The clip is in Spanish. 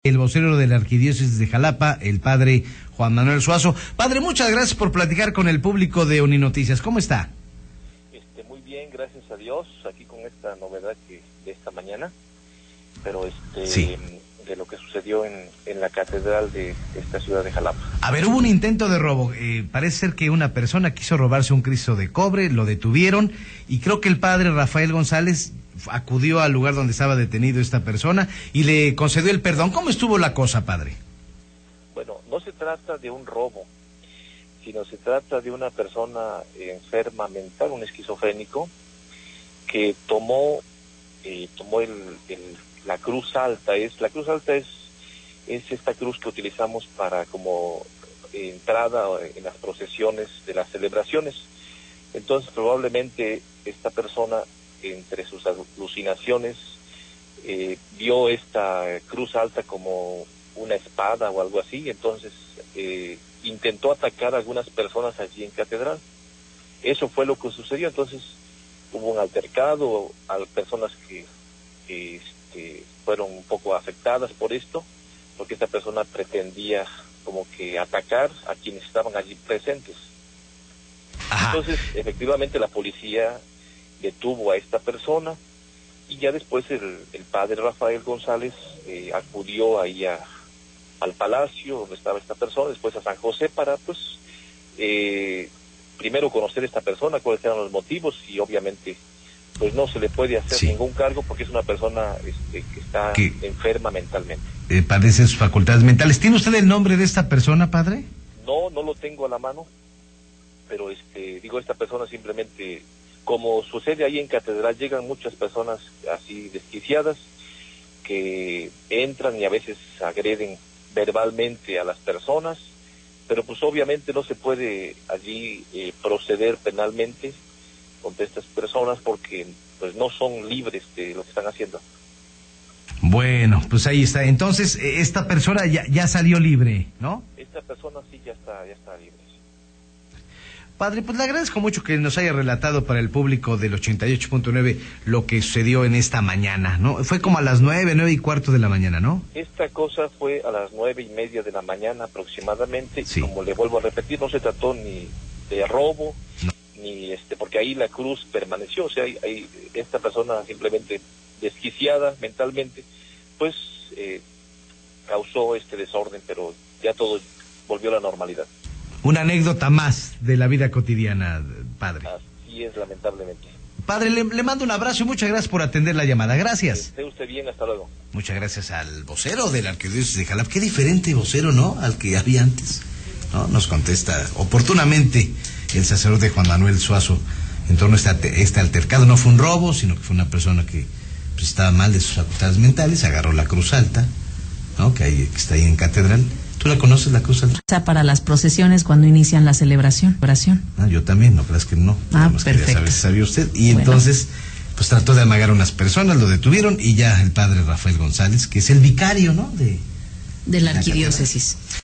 El vocero de la Arquidiócesis de Jalapa, el padre Juan Manuel Suazo. Padre, muchas gracias por platicar con el público de Uninoticias. ¿Cómo está? Muy bien, gracias a Dios, aquí con esta novedad de esta mañana, pero sí, de lo que sucedió en la catedral de esta ciudad de Jalapa. A ver, hubo un intento de robo. Parece ser que una persona quiso robarse un Cristo de cobre, lo detuvieron, y creo que el padre Rafael González acudió al lugar donde estaba detenido esta persona y le concedió el perdón. ¿Cómo estuvo la cosa, padre? Bueno, no se trata de un robo, sino se trata de una persona enferma mental, un esquizofrénico, que tomó la cruz alta. La cruz alta es esta cruz que utilizamos para como entrada en las procesiones de las celebraciones. Entonces probablemente esta persona, entre sus alucinaciones, vio esta cruz alta como una espada o algo así. Entonces intentó atacar a algunas personas allí en catedral. Eso fue lo que sucedió. Entonces hubo un altercado, a personas que fueron un poco afectadas por esto, porque esta persona pretendía como que atacar a quienes estaban allí presentes. Ajá. Entonces efectivamente la policía detuvo a esta persona y ya después el padre Rafael González acudió ahí al palacio donde estaba esta persona, después a San José para primero conocer a esta persona, cuáles eran los motivos, y obviamente pues no se le puede hacer ningún cargo porque es una persona que está enferma mentalmente. Padece sus facultades mentales. ¿Tiene usted el nombre de esta persona, padre? No lo tengo a la mano, pero esta persona simplemente, como sucede ahí en catedral, llegan muchas personas así desquiciadas que entran y a veces agreden verbalmente a las personas, pero pues obviamente no se puede allí proceder penalmente contra estas personas porque pues no son libres de lo que están haciendo. Bueno, pues ahí está. Entonces, esta persona ya salió libre, ¿no? Esta persona sí ya está libre. Padre, pues le agradezco mucho que nos haya relatado para el público del 88.9 lo que sucedió en esta mañana, ¿no? Fue como a las 9:15 de la mañana, ¿no? Esta cosa fue a las 9:30 de la mañana aproximadamente. Sí. Como le vuelvo a repetir, no se trató ni de robo, no, ni porque ahí la cruz permaneció. O sea, esta persona simplemente desquiciada mentalmente, pues causó este desorden, pero ya todo volvió a la normalidad. Una anécdota más de la vida cotidiana, padre. Así es, lamentablemente. Padre, le mando un abrazo y muchas gracias por atender la llamada. Gracias. Esté usted bien, hasta luego. Muchas gracias al vocero de la Arquidiócesis de Jalapa. Qué diferente vocero, ¿no?, al que había antes, ¿no? Nos contesta oportunamente el sacerdote Juan Manuel Suazo en torno a este altercado. No fue un robo, sino que fue una persona que pues, estaba mal de sus facultades mentales, agarró la cruz alta, ¿no?, que está ahí en catedral. ¿Tú la conoces, la cruz alta? Para las procesiones cuando inician la celebración. Yo también, no creas que no. Perfecto. Quería saber si sabía usted. Y entonces, pues trató de amagar a unas personas, lo detuvieron, y ya el padre Rafael González, que es el vicario, ¿no?, de la arquidiócesis.